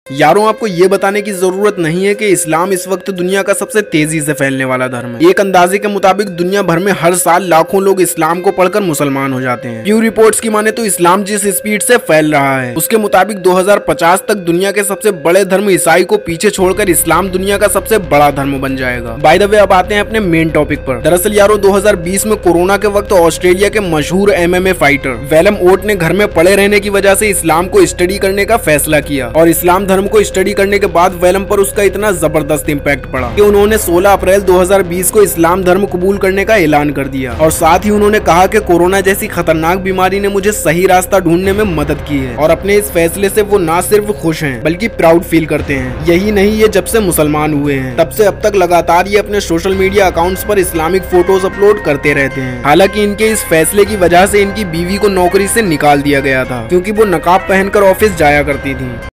यारों, आपको ये बताने की जरूरत नहीं है कि इस्लाम इस वक्त दुनिया का सबसे तेजी से फैलने वाला धर्म है। एक अंदाजे के मुताबिक दुनिया भर में हर साल लाखों लोग इस्लाम को पढ़कर मुसलमान हो जाते हैं। प्यू रिपोर्ट्स की माने तो इस्लाम जिस स्पीड से फैल रहा है उसके मुताबिक 2050 तक दुनिया के सबसे बड़े धर्म ईसाई को पीछे छोड़कर इस्लाम दुनिया का सबसे बड़ा धर्म बन जाएगा। बाय द वे, अब आते हैं अपने मेन टॉपिक पर। दरअसल यारों, 2020 में कोरोना के वक्त ऑस्ट्रेलिया के मशहूर MMA फाइटर वेलम ओट ने घर में पड़े रहने की वजह से इस्लाम को स्टडी करने का फैसला किया और इस्लाम धर्म को स्टडी करने के बाद वेलम पर उसका इतना जबरदस्त इम्पैक्ट पड़ा कि उन्होंने 16 अप्रैल 2020 को इस्लाम धर्म कबूल करने का ऐलान कर दिया। और साथ ही उन्होंने कहा कि कोरोना जैसी खतरनाक बीमारी ने मुझे सही रास्ता ढूंढने में मदद की है और अपने इस फैसले से वो ना सिर्फ खुश हैं बल्कि प्राउड फील करते हैं। यही नहीं, ये जब से मुसलमान हुए हैं तब से अब तक लगातार ये अपने सोशल मीडिया अकाउंट्स पर इस्लामिक फोटोज अपलोड करते रहते हैं। हालांकि इनके इस फैसले की वजह से इनकी बीवी को नौकरी से निकाल दिया गया था क्योंकि वो नकाब पहनकर ऑफिस जाया करती थी।